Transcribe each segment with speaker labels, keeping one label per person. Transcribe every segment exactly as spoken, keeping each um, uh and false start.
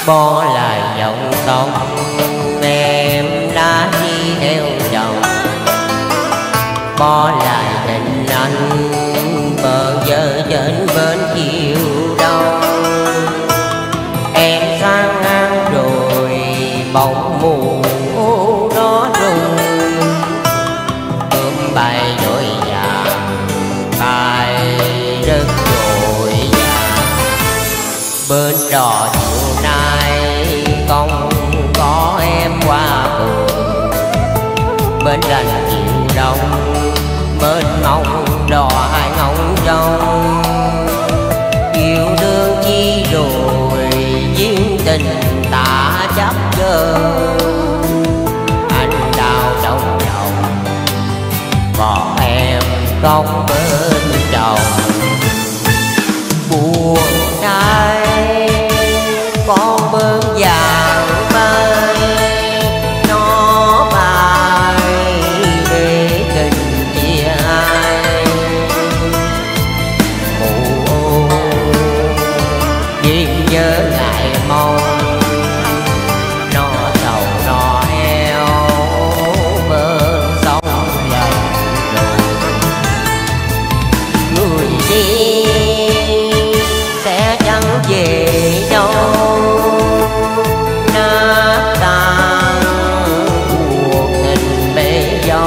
Speaker 1: bỏ lại dòng sông em đã đi theo chồng, bỏ lại tình anh bờ giờ trên bên chiều đông. Em sang ngang rồi bóng mù đó rung, ôm bay đôi vàng bay rất dội vàng. Bên đò chiều nay không có em qua bờ, bên lành chiều đông bên mong đò hai ngóng trông. Yêu đương chi rồi duyên tình ta chấp chơ, anh đau trong lòng còn em không bên chồng. Buồn nay con bướm vàng bay nó bay để tình chia hai. Mù duyên nhớ ngày mong nó sầu nó eo bên sông dần rồi. Người đi sẽ chẳng về đâu, nát tan cuộc tình bể dâu.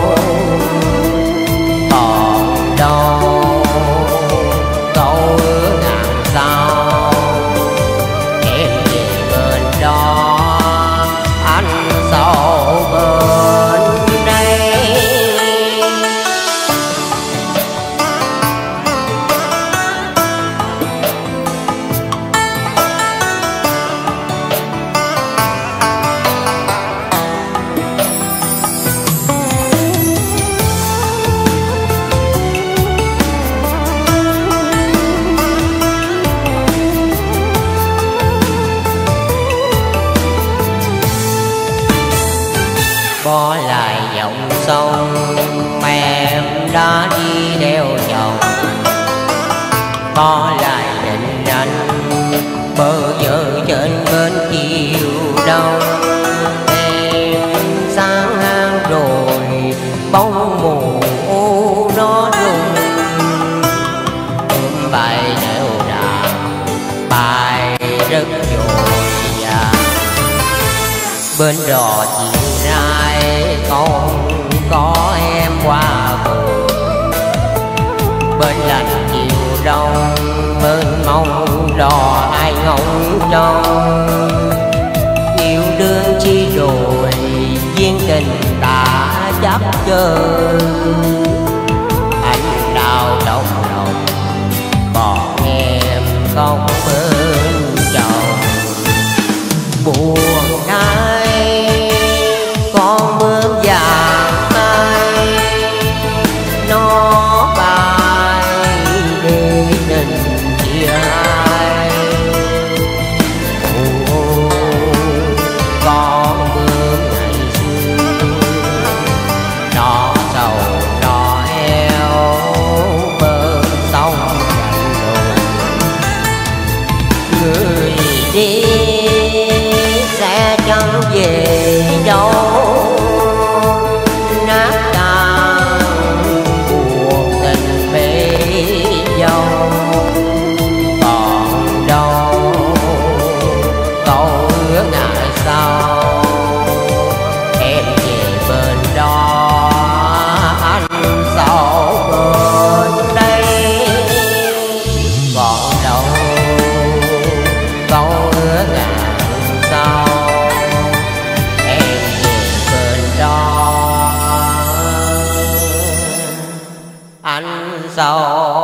Speaker 1: Còn đâu câu ước ngàn sao em về bên đó, anh sầu bên đây. Bỏ lại dòng sông em đã đi theo chồng, bỏ lại tình anh bờ giờ trên bên chiều đông. Em sáng hang rồi bóng mù nó rung, ôm bài đều đàn bài rất dội vàng. Bên đò chiều nay không có em qua bờ, bên lành chiều đông bên mong đò ai ngóng trông. Yêu đương chi rồi duyên tình ta chấp chơ, anh đau trong lòng còn em không bên chồng. Buồn nay con bướm vàng bay nó bay để tình chia hai. Con bướm ngày xưa nó sầu nó eo bên sông dần rồi. Người đi sẽ chẳng về đâu, nát tan cuộc tình bể dâu. Còn đâu câu ước ngày sau em về bên đó, anh sầu bên đây. Còn đâu câu ước ngày sau em về bên đó, anh sầu